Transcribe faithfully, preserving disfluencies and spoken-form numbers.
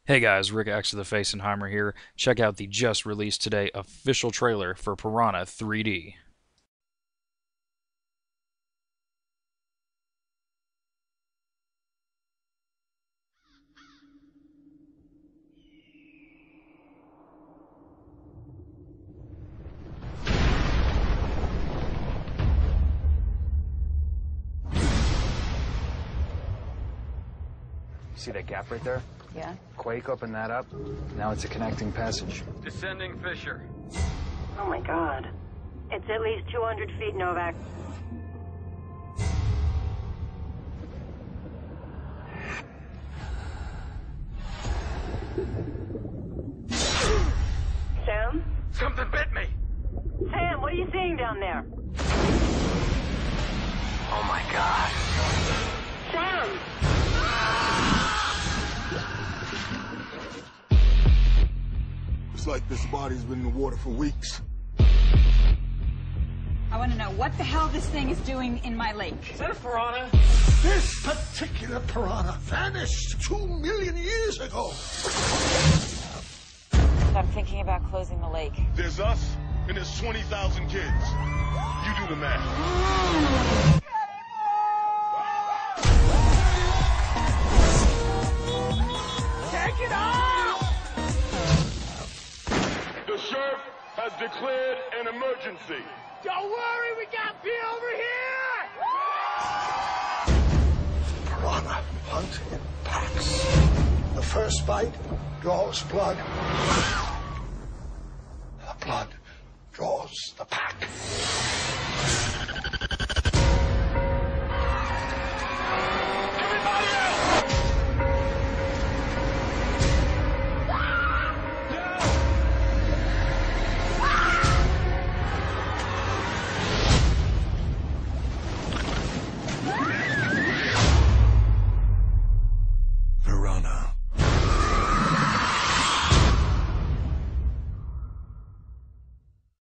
Hey guys, Rick X of the Facenheimer here. Check out the just released today official trailer for Piranha three D. See that gap right there? Yeah. Quake opened that up. Now it's a connecting passage. Descending fissure. Oh my god. It's at least two hundred feet, Novak. Sam? Something bit me! Sam, what are you seeing down there? Oh my god. Sam! It's like this body's been in the water for weeks. I want to know what the hell this thing is doing in my lake. Is that a piranha? This particular piranha vanished two million years ago. I'm thinking about closing the lake. There's us, and there's twenty thousand kids. You do the math. Take it off! The sheriff has declared an emergency. Don't worry, we got Pete over here! Piranha hunt in packs. The first bite draws blood. The blood draws the